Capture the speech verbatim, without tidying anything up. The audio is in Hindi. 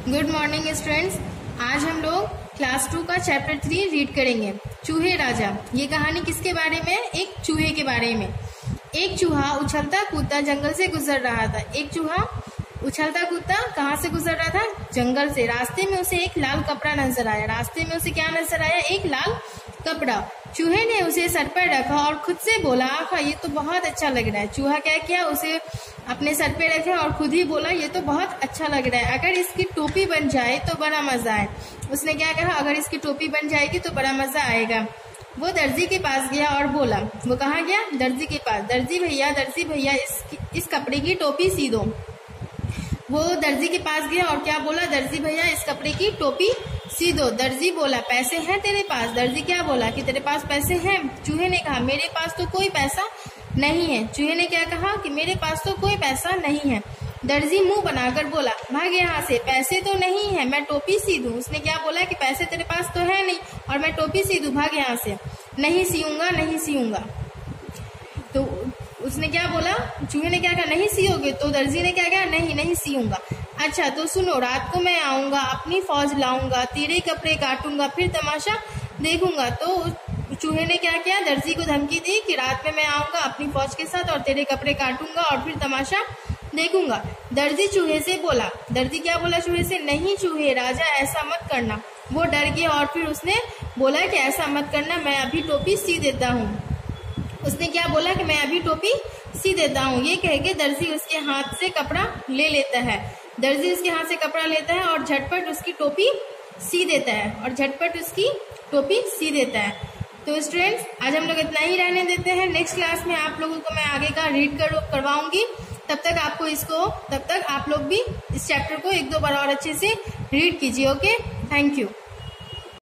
Good morning students. आज हम लोग क्लास टू का चैप्टर थ्री रीड करेंगे, चूहे राजा। ये कहानी किसके बारे में? एक चूहे के बारे में। एक चूहा उछलता कूदता जंगल से गुजर रहा था। एक चूहा उछलता कूदता कहाँ से गुजर रहा था? जंगल से। रास्ते में उसे एक लाल कपड़ा नजर आया। रास्ते में उसे क्या नजर आया? एक लाल कपड़ा। चूहे ने उसे सर पर रखा और खुद से बोला, आहा ये तो बहुत अच्छा लग रहा है। चूहा क्या किया? उसे अपने सर पे रखा और खुद ही बोला, ये तो बहुत अच्छा लग रहा है, अगर इसकी टोपी बन जाए तो बड़ा मजा आए। उसने क्या कहा? अगर इसकी टोपी बन जाएगी तो बड़ा मजा आएगा। वो दर्जी के पास गया और बोला, वो कहाँ गया? दर्जी के पास। दर्जी भैया दर्जी भैया इस इस कपड़े की टोपी सी दो। वो दर्जी के पास गया और क्या बोला? दर्जी भैया इस कपड़े की टोपी सी दो। दर्जी बोला, पैसे हैं तेरे पास? दर्जी क्या बोला कि तेरे पास पैसे हैं? चूहे ने कहा, मेरे पास तो कोई पैसा नहीं है। चूहे ने क्या कहा कि मेरे पास तो कोई पैसा नहीं है। दर्जी मुंह बनाकर बोला, भाग यहाँ से, पैसे तो नहीं है, मैं टोपी सी दूं। उसने क्या बोला कि पैसे तेरे पास तो है नहीं और मैं टोपी सी दूं, भाग यहाँ से। नहीं सीऊंगा, नहीं सीऊंगा। तो उसने क्या बोला? चूहे ने क्या कहा? नहीं सियोगे? तो दर्जी ने क्या कहा? नहीं नहीं सियूंगा। अच्छा तो सुनो, रात को मैं आऊंगा, अपनी फौज लाऊंगा, तेरे कपड़े काटूंगा, फिर तमाशा देखूंगा। तो चूहे ने क्या किया? दर्जी को धमकी दी कि रात में मैं आऊंगा अपनी फौज के साथ और तेरे कपड़े काटूंगा और फिर तमाशा देखूंगा। दर्जी चूहे से बोला, दर्जी क्या बोला चूहे से? नहीं चूहे राजा, ऐसा मत करना। वो डर गया और फिर उसने बोला कि ऐसा मत करना, मैं अभी टोपी सी देता हूँ। उसने क्या बोला कि मैं अभी टोपी सी देता हूँ। ये कह के दर्जी उसके हाथ से कपड़ा ले लेता है। दर्जी उसके हाथ से कपड़ा लेता है और झटपट उसकी टोपी सी देता है और झटपट उसकी टोपी सी देता है। तो स्टूडेंट्स, आज हम लोग इतना ही रहने देते हैं। नेक्स्ट क्लास में आप लोगों को मैं आगे का रीड कर करवाऊंगी। तब तक आपको इसको तब तक आप लोग भी इस चैप्टर को एक दो बार और अच्छे से रीड कीजिए। Okay, thank you.